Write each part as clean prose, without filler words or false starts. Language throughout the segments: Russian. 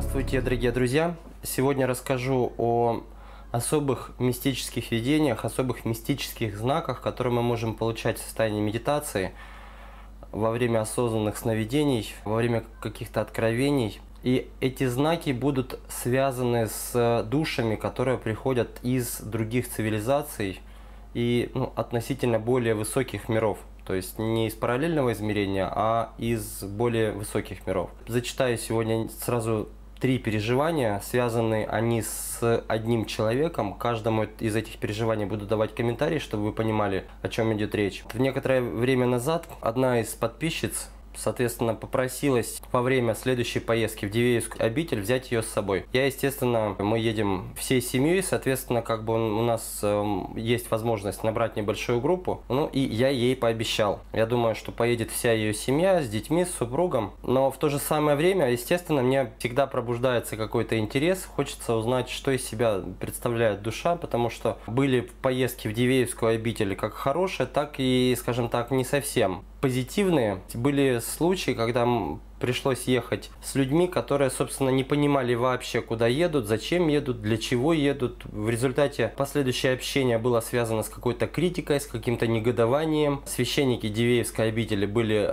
Здравствуйте, дорогие друзья! Сегодня расскажу о особых мистических видениях, особых мистических знаках, которые мы можем получать в состоянии медитации, во время осознанных сновидений, во время каких-то откровений. И эти знаки будут связаны с душами, которые приходят из других цивилизаций и относительно более высоких миров. То есть не из параллельного измерения, а из более высоких миров. Зачитаю сегодня сразу 3 переживания, связаны они с одним человеком. Каждому из этих переживаний буду давать комментарий, чтобы вы понимали, о чем идет речь. В некоторое время назад одна из подписчиц, соответственно, попросилась во время следующей поездки в Дивеевскую обитель взять ее с собой. Мы едем всей семьей, соответственно, у нас есть возможность набрать небольшую группу. И я ей пообещал. Я думаю, что поедет вся ее семья с детьми, с супругом. Но в то же самое время, естественно, мне всегда пробуждается какой-то интерес. Хочется узнать, что из себя представляет душа, потому что были поездки в Дивеевскую обитель как хорошие, так и, скажем так, не совсем позитивные. Были случаи, когда пришлось ехать с людьми, которые, собственно, не понимали вообще, куда едут, зачем едут, для чего едут. В результате последующее общение было связано с какой-то критикой, с каким-то негодованием. Священники Дивеевской обители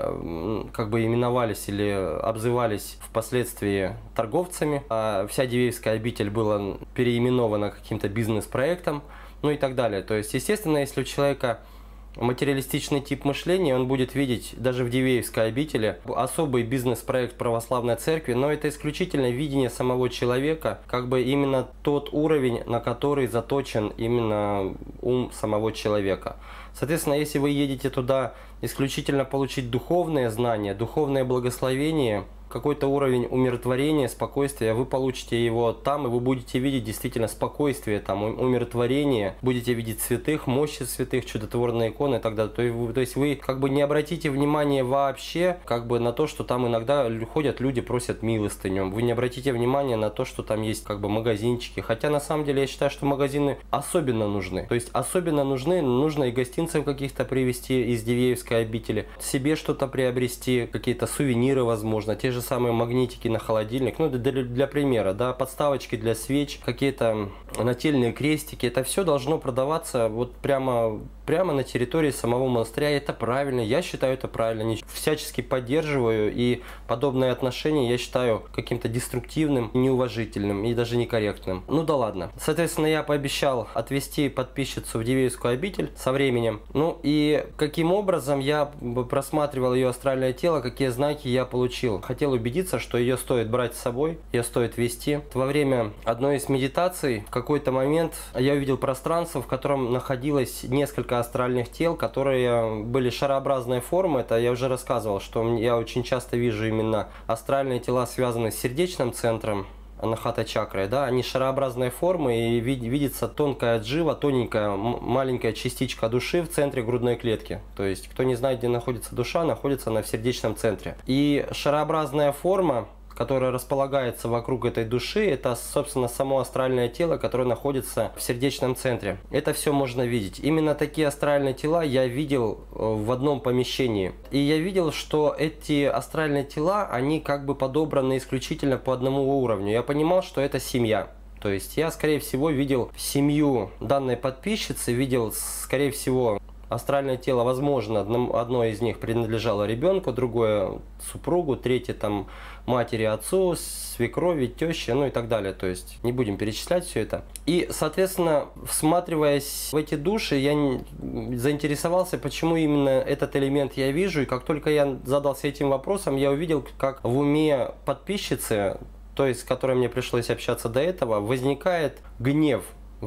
именовались или обзывались впоследствии торговцами. А вся Дивеевская обитель была переименована каким-то бизнес-проектом, и так далее. То есть, естественно, если у человека материалистичный тип мышления, он будет видеть даже в Дивеевской обители особый бизнес-проект православной церкви, но это исключительно видение самого человека, именно тот уровень, на который заточен именно ум самого человека. Соответственно, если вы едете туда исключительно получить духовные знания, духовное благословение, какой-то уровень умиротворения, спокойствия, вы получите его там, и вы будете видеть действительно спокойствие, умиротворение, будете видеть святых, мощи святых, чудотворные иконы и так далее. То есть вы не обратите внимания вообще на то, что там иногда ходят люди, просят милостыню. Вы не обратите внимания на то, что там есть магазинчики. Хотя на самом деле я считаю, что магазины особенно нужны. То есть особенно нужно и гостинцев каких-то привезти из Дивеевской обители, себе что-то приобрести, какие-то сувениры, возможно, те же самые магнитики на холодильник, для примера, подставочки для свеч, какие-то нательные крестики, это все должно продаваться прямо на территории самого монастыря. Это правильно, я считаю это правильно, всячески поддерживаю, и подобное отношение я считаю каким-то деструктивным, неуважительным и даже некорректным. Да ладно. Соответственно, я пообещал отвезти подписчицу в Дивеевскую обитель со временем. И каким образом я просматривал ее астральное тело, какие знаки я получил. Хотел убедиться, что ее стоит брать с собой, ее стоит вести. Во время одной из медитаций в какой-то момент я увидел пространство, в котором находилось несколько астральных тел, которые были шарообразной формы. Это я уже рассказывал, что я очень часто вижу именно астральные тела, связанные с сердечным центром, анахата чакрой, они шарообразной формы, и видится тонкая джива, тоненькая маленькая частичка души в центре грудной клетки. То есть, кто не знает, где находится душа, находится она в сердечном центре. И шарообразная форма, которая располагается вокруг этой души, это, собственно, само астральное тело, которое находится в сердечном центре. Это все можно видеть. Именно такие астральные тела я видел в одном помещении. И я видел, что эти астральные тела, они подобраны исключительно по одному уровню. Я понимал, что это семья. То есть я, скорее всего, видел семью данной подписчицы, видел, скорее всего, астральное тело, возможно, одно из них принадлежало ребенку, другое супругу, третье матери, отцу, свекрови, теще, и так далее. То есть не будем перечислять все это. И, соответственно, всматриваясь в эти души, я заинтересовался, почему именно этот элемент я вижу. И как только я задался этим вопросом, я увидел, как в уме подписчицы, то есть с которой мне пришлось общаться до этого, возникает гнев.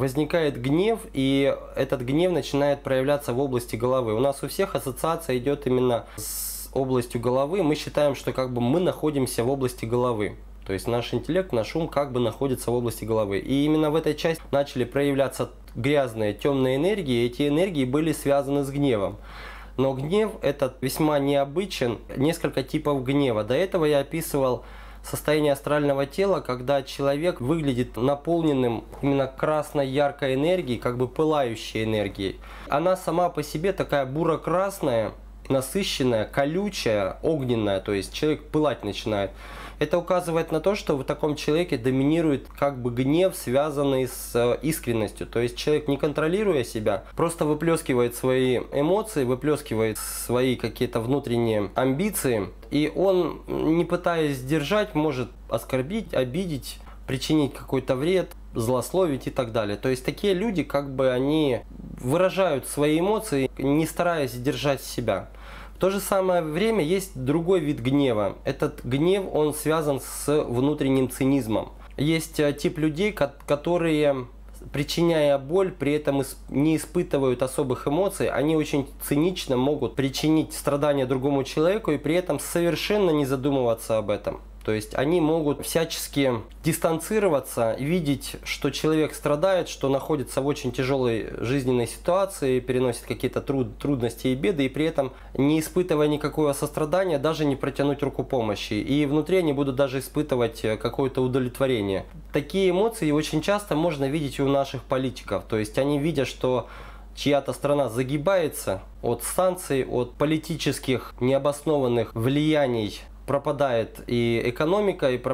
И этот гнев начинает проявляться в области головы. У нас у всех ассоциация идет именно с областью головы. Мы считаем, что мы находимся в области головы. То есть наш интеллект, наш ум находится в области головы. И именно в этой части начали проявляться грязные, темные энергии. Эти энергии были связаны с гневом. Но гнев этот весьма необычен. Несколько типов гнева. До этого я описывал состояние астрального тела, когда человек выглядит наполненным именно красной яркой энергией, пылающей энергией. Она сама по себе такая буро-красная, насыщенная, колючая, огненная, то есть человек пылать начинает. Это указывает на то, что в таком человеке доминирует как бы гнев, связанный с искренностью. То есть человек, не контролируя себя, просто выплескивает свои эмоции, выплескивает свои какие-то внутренние амбиции, и он, не пытаясь сдержать, может оскорбить, обидеть, причинить какой-то вред, злословить и так далее. То есть такие люди, как бы они выражают свои эмоции, не стараясь сдержать себя. В то же самое время есть другой вид гнева. Этот гнев, он связан с внутренним цинизмом. Есть тип людей, которые, причиняя боль, при этом не испытывают особых эмоций, они очень цинично могут причинить страдания другому человеку и при этом совершенно не задумываться об этом. То есть они могут всячески дистанцироваться, видеть, что человек страдает, что находится в очень тяжелой жизненной ситуации, переносит какие-то трудности и беды, и при этом, не испытывая никакого сострадания, даже не протянуть руку помощи. И внутри они будут даже испытывать какое-то удовлетворение. Такие эмоции очень часто можно видеть и у наших политиков. То есть они видят, что чья-то страна загибается от санкций, от политических необоснованных влияний, пропадает и экономика, и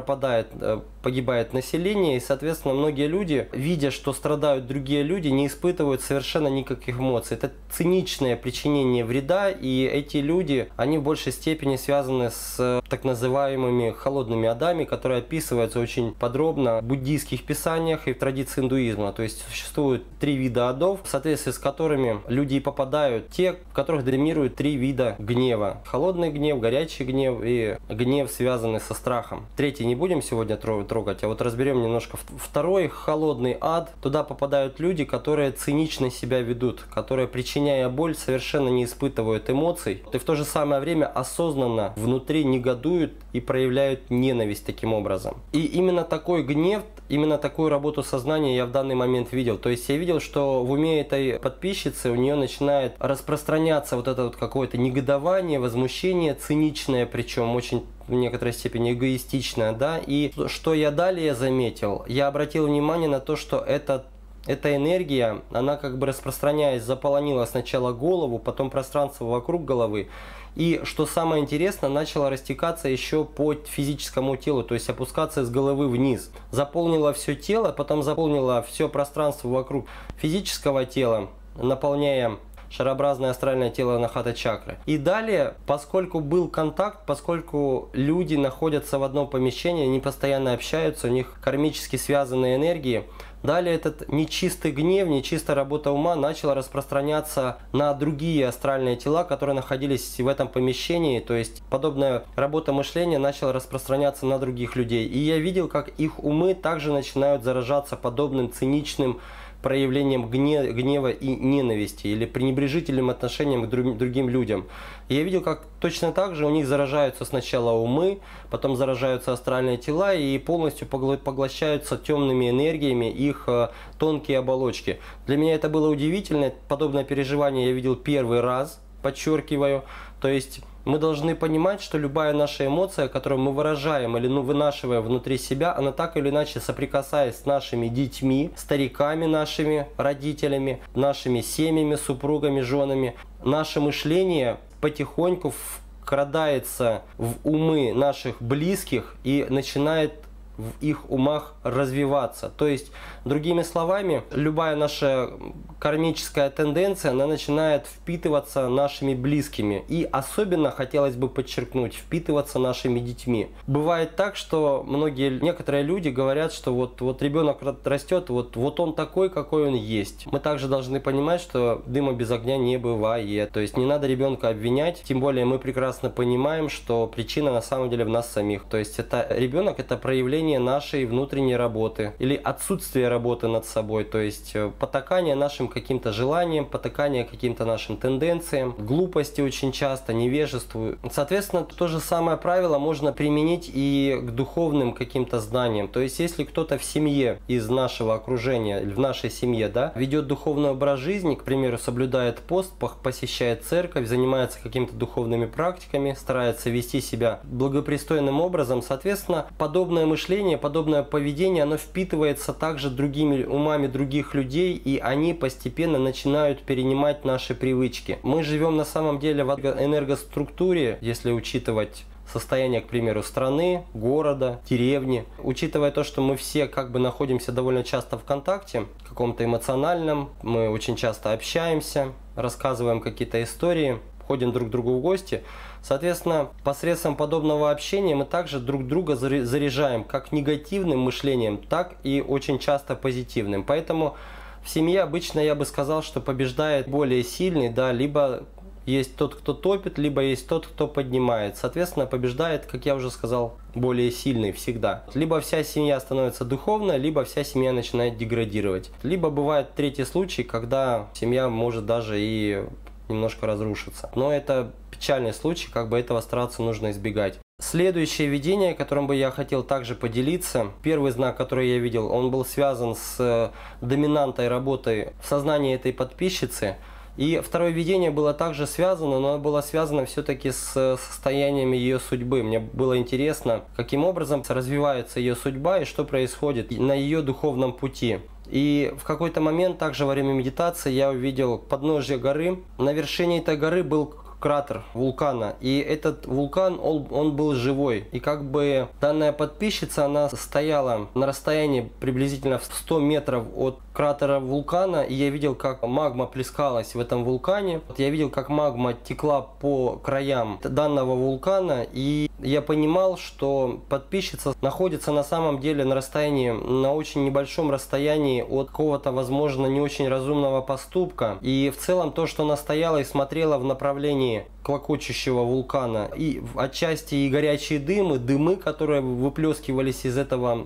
погибает население, и, соответственно, многие люди, видя, что страдают другие люди, не испытывают совершенно никаких эмоций. Это циничное причинение вреда, и эти люди, они в большей степени связаны с так называемыми холодными адами, которые описываются очень подробно в буддийских писаниях и в традиции индуизма. То есть существует 3 вида адов, в соответствии с которыми люди и попадают, те, в которых доминируют 3 вида гнева. Холодный гнев, горячий гнев и гнев, связанный со страхом. Третий не будем сегодня трогать, а вот разберем немножко второй, холодный ад. Туда попадают люди, которые цинично себя ведут, которые, причиняя боль, совершенно не испытывают эмоций и в то же самое время осознанно внутри негодуют и проявляют ненависть таким образом. И именно такой гнев, именно такую работу сознания я в данный момент видел. То есть я видел, что в уме этой подписчицы у нее начинает распространяться вот это вот какое-то негодование, возмущение, циничное, причем очень в некоторой степени эгоистичное, да. И что я далее заметил, я обратил внимание на то, что эта энергия, она как бы распространяясь, заполонила сначала голову, потом пространство вокруг головы. И, что самое интересное, начала растекаться еще по физическому телу, то есть опускаться с головы вниз. Заполнила все тело, потом заполнила все пространство вокруг физического тела, наполняя шарообразное астральное тело анахата чакры. И далее, поскольку был контакт, поскольку люди находятся в одном помещении, они постоянно общаются, у них кармически связанные энергии, далее этот нечистый гнев, нечистая работа ума начала распространяться на другие астральные тела, которые находились в этом помещении. То есть подобная работа мышления начала распространяться на других людей. И я видел, как их умы также начинают заражаться подобным циничным проявлением гнева и ненависти или пренебрежительным отношением к другим людям. И я видел, как точно так же у них заражаются сначала умы, потом заражаются астральные тела и полностью поглощаются темными энергиями их тонкие оболочки. Для меня это было удивительно. Подобное переживание я видел первый раз, подчеркиваю. То есть мы должны понимать, что любая наша эмоция, которую мы выражаем или вынашиваем внутри себя, она так или иначе, соприкасаясь с нашими детьми, стариками нашими, родителями, нашими семьями, супругами, женами, наше мышление потихоньку вкрадается в умы наших близких и начинает в их умах развиваться. То есть, другими словами, любая наша кармическая тенденция, она начинает впитываться нашими близкими. И особенно, хотелось бы подчеркнуть, впитываться нашими детьми. Бывает так, что некоторые люди говорят, что вот ребенок растет, вот он такой, какой он есть. Мы также должны понимать, что дыма без огня не бывает. То есть не надо ребенка обвинять, тем более мы прекрасно понимаем, что причина на самом деле в нас самих. То есть ребенок это проявление нашей внутренней работы или отсутствие работы над собой, то есть потакание нашим каким-то желаниям, потакание каким-то нашим тенденциям, глупости очень часто, невежеству. Соответственно, то же самое правило можно применить и к духовным каким-то знаниям. То есть если кто-то в семье из нашего окружения, в нашей семье, да, ведет духовный образ жизни, к примеру, соблюдает пост, посещает церковь, занимается какими-то духовными практиками, старается вести себя благопристойным образом, соответственно, подобное мышление, подобное поведение, оно впитывается также другими умами других людей, и они постепенно начинают перенимать наши привычки. Мы живем на самом деле в энергоструктуре, если учитывать состояние, к примеру, страны, города, деревни. Учитывая то, что мы все как бы находимся довольно часто в контакте, каком-то эмоциональном, мы очень часто общаемся, рассказываем какие-то истории, ходим друг к другу в гости. Соответственно, посредством подобного общения мы также друг друга заряжаем как негативным мышлением, так и очень часто позитивным. Поэтому в семье обычно я бы сказал, что побеждает более сильный, да, либо есть тот, кто топит, либо есть тот, кто поднимает. Соответственно, побеждает, как я уже сказал, более сильный всегда. Либо вся семья становится духовной, либо вся семья начинает деградировать. Либо бывает третий случай, когда семья может даже и немножко разрушиться. Но это печальный случай, как бы этого стараться нужно избегать. Следующее видение, которым бы я хотел также поделиться, первый знак, который я видел, он был связан с доминантой работы в сознании этой подписчицы. И второе видение было также связано, но оно было связано все-таки с состояниями ее судьбы. Мне было интересно, каким образом развивается ее судьба и что происходит на ее духовном пути. И в какой-то момент, также во время медитации, я увидел подножие горы. На вершине этой горы был кратер вулкана, и этот вулкан, он был живой. И как бы данная подписчица, она стояла на расстоянии приблизительно в 100 метров от кратера вулкана, и я видел, как магма плескалась в этом вулкане. Я видел, как магма текла по краям данного вулкана, и я понимал, что подписчица находится на самом деле на расстоянии, на очень небольшом расстоянии от какого-то, возможно, не очень разумного поступка. И в целом то, что она стояла и смотрела в направлении клокочущего вулкана, и отчасти и горячие дымы, которые выплескивались из этого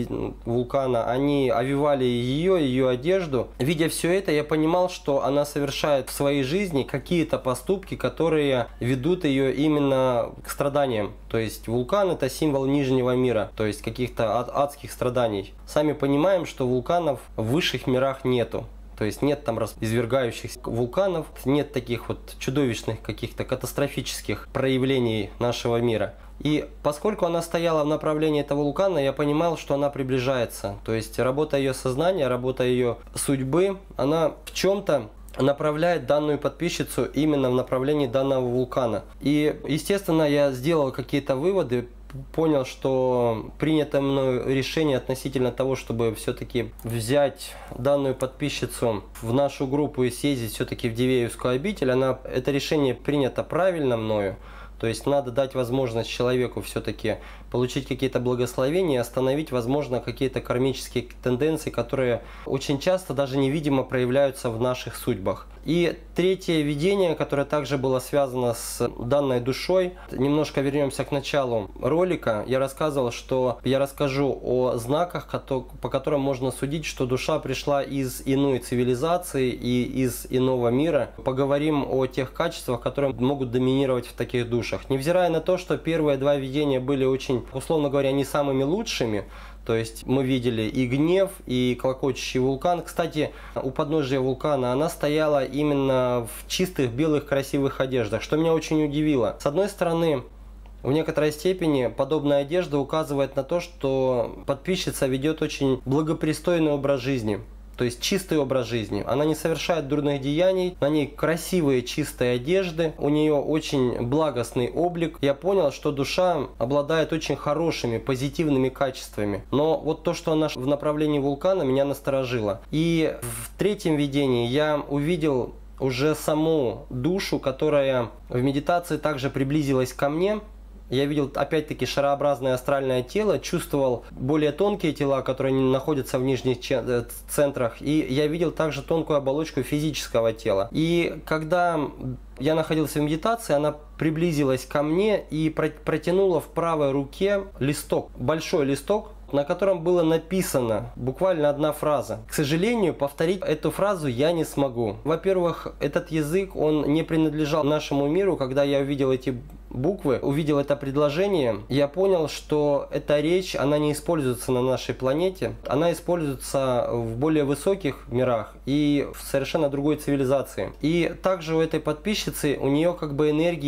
вулкана, они овивали ее одежду. Видя все это, я понимал, что она совершает в своей жизни какие-то поступки, которые ведут ее именно к страданиям. То есть вулкан — это символ нижнего мира, то есть каких-то адских страданий. Сами понимаем, что вулканов в высших мирах нету. То есть нет там извергающихся вулканов, нет таких вот чудовищных каких-то катастрофических проявлений нашего мира. И поскольку она стояла в направлении этого вулкана, я понимал, что она приближается. То есть работа ее сознания, работа ее судьбы, она в чем-то направляет данную подписчицу именно в направлении данного вулкана. И, естественно, я сделал какие-то выводы, понял, что принято мною решение относительно того, чтобы все-таки взять данную подписчицу в нашу группу и съездить все-таки в Дивеевскую обитель. Это решение принято правильно мною. То есть надо дать возможность человеку все-таки получить какие-то благословения и остановить, возможно, какие-то кармические тенденции, которые очень часто даже невидимо проявляются в наших судьбах. И третье видение, которое также было связано с данной душой. Немножко вернемся к началу ролика. Я рассказывал, что я расскажу о знаках, по которым можно судить, что душа пришла из иной цивилизации и из иного мира. Поговорим о тех качествах, которые могут доминировать в таких душах. Невзирая на то, что первые два видения были очень, условно говоря, не самыми лучшими. То есть мы видели и гнев, и клокочущий вулкан. Кстати, у подножия вулкана она стояла именно в чистых, белых, красивых одеждах, что меня очень удивило. С одной стороны, в некоторой степени подобная одежда указывает на то, что подписчица ведет очень благопристойный образ жизни. То есть чистый образ жизни. Она не совершает дурных деяний, на ней красивые чистые одежды, у нее очень благостный облик. Я понял, что душа обладает очень хорошими, позитивными качествами. Но вот то, что она в направлении вулкана, меня насторожило. И в третьем видении я увидел уже саму душу, которая в медитации также приблизилась ко мне. Я видел, опять-таки, шарообразное астральное тело, чувствовал более тонкие тела, которые находятся в нижних центрах, и я видел также тонкую оболочку физического тела. И когда я находился в медитации, она приблизилась ко мне и протянула в правой руке листок, большой листок, на котором было написано буквально одна фраза. К сожалению, повторить эту фразу я не смогу. Во-первых, этот язык, он не принадлежал нашему миру. Когда я увидел эти буквы, увидел это предложение, я понял, что эта речь, она не используется на нашей планете. Она используется в более высоких мирах и в совершенно другой цивилизации. И также у этой подписчицы, у нее как бы энергии,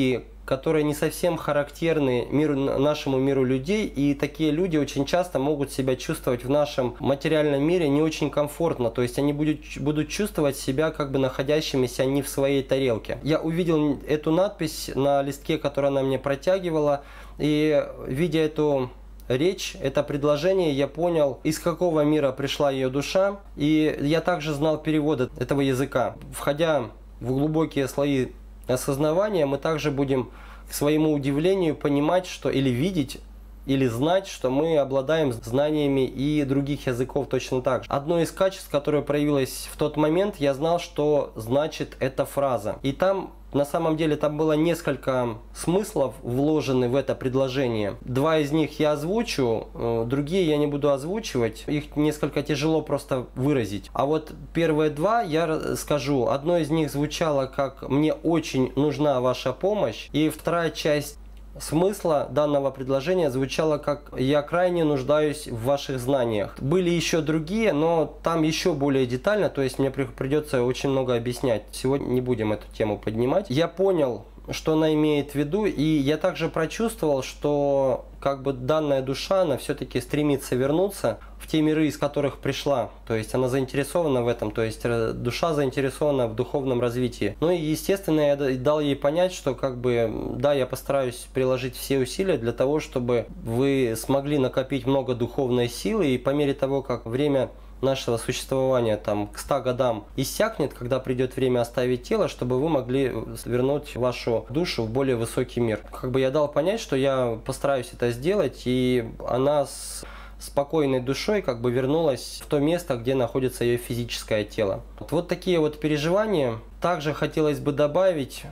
которые не совсем характерны нашему миру людей, и такие люди очень часто могут себя чувствовать в нашем материальном мире не очень комфортно, то есть они будут чувствовать себя как бы находящимися не в своей тарелке. Я увидел эту надпись на листке, который она мне протягивала, и видя эту речь, это предложение, я понял, из какого мира пришла ее душа, и я также знал перевод этого языка. Входя в глубокие слои осознавания, мы также будем, к своему удивлению, понимать, что или видеть, или знать, что мы обладаем знаниями и других языков точно так же. Одно из качеств, которое проявилось в тот момент, я знал, что значит эта фраза. И там, на самом деле, там было несколько смыслов вложены в это предложение. Два из них я озвучу, другие я не буду озвучивать. Их несколько тяжело просто выразить. А вот первые два я скажу. Одно из них звучало как «Мне очень нужна ваша помощь». И вторая часть смысла данного предложения звучало как «Я крайне нуждаюсь в ваших знаниях». Были еще другие, но там еще более детально, то есть мне придется очень много объяснять. Сегодня не будем эту тему поднимать. Я понял, что она имеет в виду, и я также прочувствовал, что как бы данная душа, она все-таки стремится вернуться в те миры, из которых пришла. То есть она заинтересована в этом, то есть душа заинтересована в духовном развитии. Ну и естественно я дал ей понять, что как бы да, я постараюсь приложить все усилия для того, чтобы вы смогли накопить много духовной силы, и по мере того, как время нашего существования там к 100 годам иссякнет, когда придет время оставить тело, чтобы вы могли вернуть вашу душу в более высокий мир. Как бы я дал понять, что я постараюсь это сделать, и она с спокойной душой как бы вернулась в то место, где находится ее физическое тело. Вот такие вот переживания. Также хотелось бы добавить,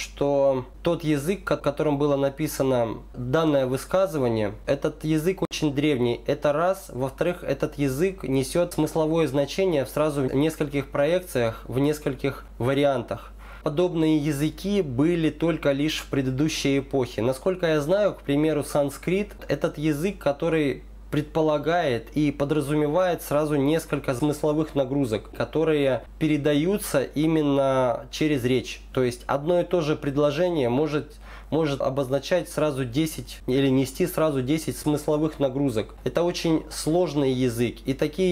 что тот язык, которым было написано данное высказывание, этот язык очень древний. Это раз. Во-вторых, этот язык несет смысловое значение сразу в нескольких проекциях, в нескольких вариантах. Подобные языки были только лишь в предыдущей эпохе. Насколько я знаю, к примеру, санскрит – этот язык, который предполагает и подразумевает сразу несколько смысловых нагрузок, которые передаются именно через речь. То есть одно и то же предложение может обозначать сразу 10 или нести сразу 10 смысловых нагрузок. Это очень сложный язык. И такими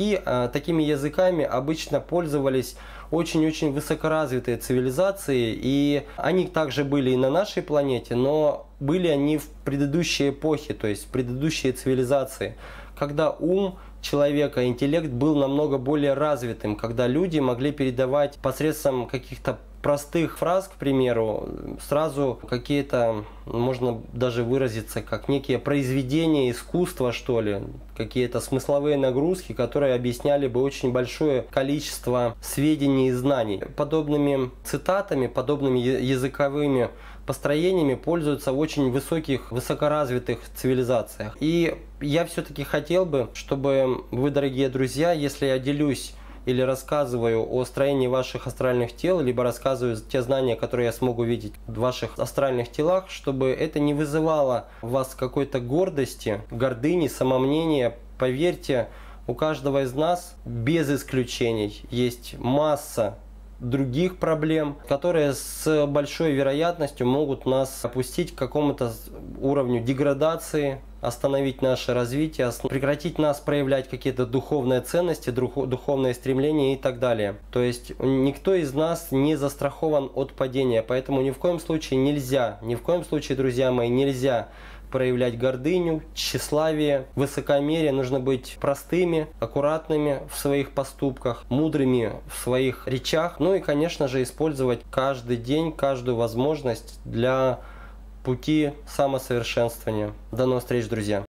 языками обычно пользовались очень-очень высокоразвитые цивилизации. И они также были и на нашей планете, но были они в предыдущей эпохе, то есть в предыдущей цивилизации, когда ум человека, интеллект был намного более развитым, когда люди могли передавать посредством каких-то простых фраз, к примеру, сразу какие-то, можно даже выразиться, как некие произведения искусства, что ли, какие-то смысловые нагрузки, которые объясняли бы очень большое количество сведений и знаний. Подобными цитатами, подобными языковыми построениями пользуются в очень высокоразвитых цивилизациях. И я все-таки хотел бы, чтобы вы, дорогие друзья, если я делюсь или рассказываю о строении ваших астральных тел, либо рассказываю те знания, которые я смогу видеть в ваших астральных телах, чтобы это не вызывало в вас какой-то гордости, гордыни, самомнения. Поверьте, у каждого из нас, без исключений, есть масса других проблем, которые с большой вероятностью могут нас опустить к какому-то уровню деградации, остановить наше развитие, прекратить нас проявлять какие-то духовные ценности, духовные стремления и так далее. То есть никто из нас не застрахован от падения, поэтому ни в коем случае, друзья мои, нельзя проявлять гордыню, тщеславие, высокомерие. Нужно быть простыми, аккуратными в своих поступках, мудрыми в своих речах. Ну и, конечно же, использовать каждый день, каждую возможность для пути самосовершенствования. До новых встреч, друзья!